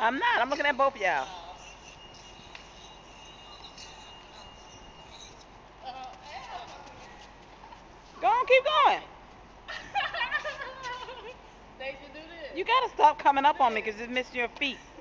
I'm not. I'm looking at both of y'all. Go on, keep going. You gotta stop coming up on me because it's missing your feet.